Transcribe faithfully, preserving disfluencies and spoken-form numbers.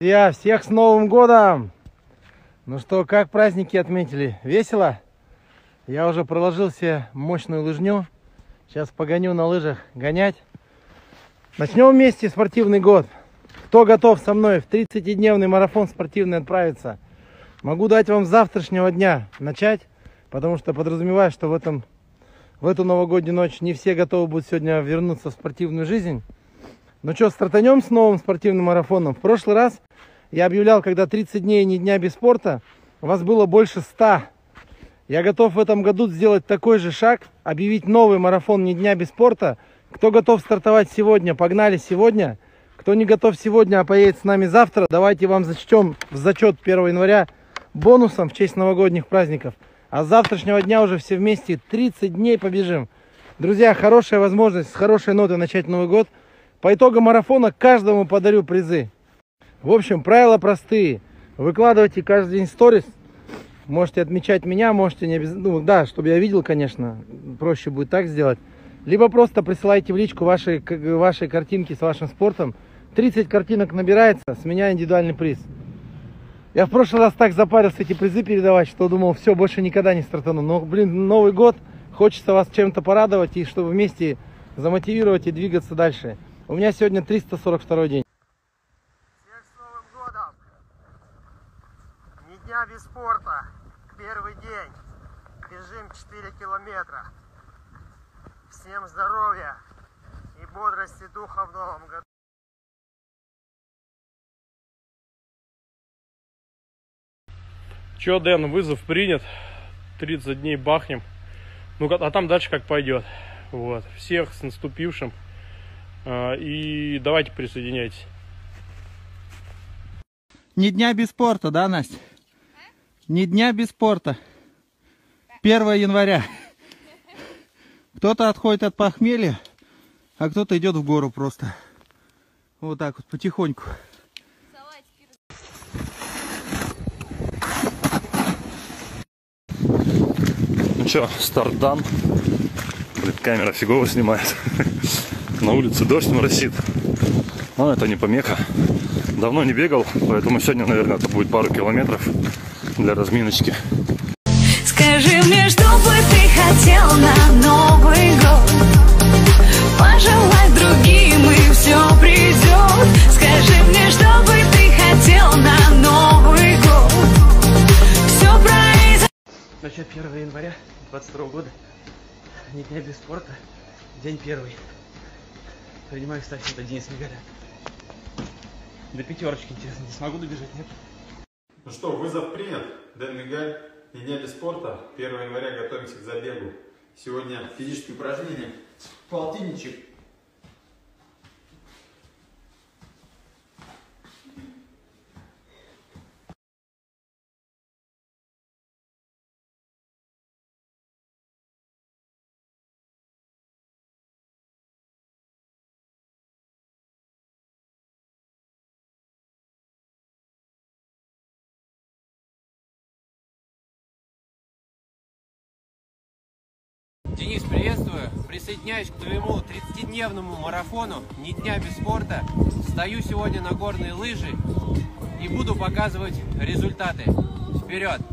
Друзья, всех с Новым годом! Ну что, как праздники отметили? Весело? Я уже проложил себе мощную лыжню. Сейчас погоню на лыжах гонять. Начнем вместе спортивный год. Кто готов со мной в тридцатидневный марафон спортивный отправиться? Могу дать вам с завтрашнего дня начать, потому что подразумеваю, что в, этом, в эту новогоднюю ночь не все готовы будут сегодня вернуться в спортивную жизнь. Ну что, стартанем с новым спортивным марафоном. В прошлый раз я объявлял, когда тридцать дней ни дня без спорта, у вас было больше ста. Я готов в этом году сделать такой же шаг, объявить новый марафон ни дня без спорта. Кто готов стартовать сегодня, погнали сегодня. Кто не готов сегодня, а поедет с нами завтра, давайте вам зачтем в зачет первого января бонусом в честь новогодних праздников. А с завтрашнего дня уже все вместе тридцать дней побежим. Друзья, хорошая возможность с хорошей ноты начать Новый год. По итогам марафона каждому подарю призы. В общем, правила простые. Выкладывайте каждый день сторис. Можете отмечать меня, можете не обязательно. Ну да, чтобы я видел, конечно. Проще будет так сделать. Либо просто присылайте в личку ваши, ваши картинки с вашим спортом. тридцать картинок набирается, с меня индивидуальный приз. Я в прошлый раз так запарился эти призы передавать, что думал, все, больше никогда не стартану. Но, блин, Новый год, хочется вас чем-то порадовать, и чтобы вместе замотивировать и двигаться дальше. У меня сегодня триста сорок второй день. Всех с Новым годом! Ни дня без спорта. Первый день. Бежим четыре километра. Всем здоровья и бодрости духа в новом году. Че, Дэн, вызов принят. тридцать дней бахнем. Ну, а там дальше как пойдет. Вот. Всех с наступившим. И давайте присоединяйтесь. Ни дня без спорта, да, Настя? Ни дня без спорта. первого января. Кто-то отходит от похмелья, а кто-то идет в гору просто. Вот так вот, потихоньку. Ну что, старт дан. Блин, камера фигово снимает. На улице дождь моросит. Но это не помеха. Давно не бегал, поэтому сегодня, наверное, это будет пару километров для разминочки. Скажи мне, что бы ты хотел на Новый год? Пожелай другим, и все придет. Скажи мне, что бы ты хотел на Новый год? Все произойдет. Начать первого января двадцать второго года. Ни дня без спорта. День первый. Принимаю, кстати, это Денис Мигаля. До пятерочки, интересно, не смогу добежать, нет? Ну что, вызов принят. Дэн Мигаль. Ни дня без спорта. первого января готовимся к забегу. Сегодня физические упражнения. Полтинничек. Денис, приветствую. Присоединяюсь к твоему тридцатидневному марафону «Ни дня без спорта». Стою сегодня на горные лыжи и буду показывать результаты. Вперед!